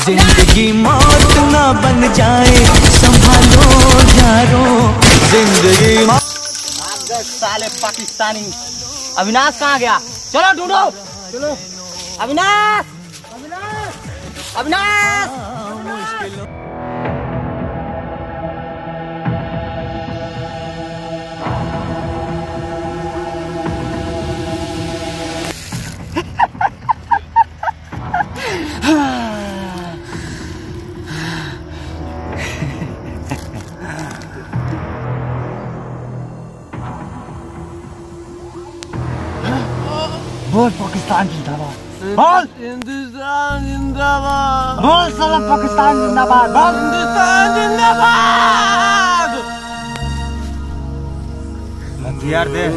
जिंदगी मौत ना बन जाए, संभालो यारों जिंदगी मौत। साले पाकिस्तानी अविनाश कहाँ गया? चलो ढूंढो, चलो अविनाश, अविनाश, अविनाश। बोल पाकिस्तान जिंदाबाद, बोल हिंदुस्तान जिंदाबाद, बोल साला पाकिस्तान जिंदाबाद, बोल हिंदुस्तान जिंदाबाद। हथियार दे।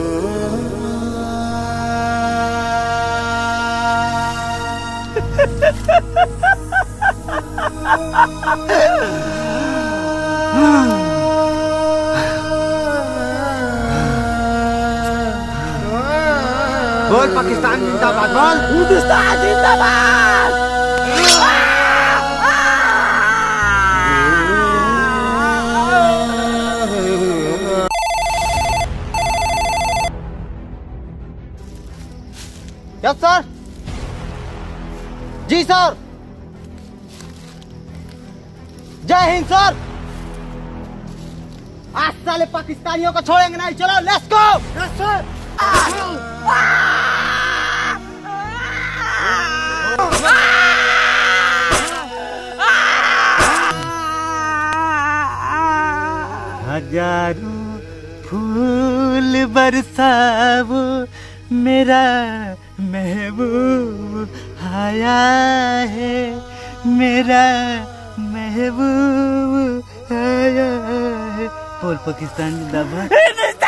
बोल पाकिस्तान जिंदाबाद, बोल हिंदुस्तान जिंदाबाद। Yes sir. जी सर। जय हिंद सर। आज साले पाकिस्तानियों को छोड़ेंगे नहीं, चलो लेट्स गो। यस सर। हजारों फूल बरसाओ, मेरा महबूब आया है, मेरा महबूब आया है। बोल पाकिस्तान जिंदाबाद।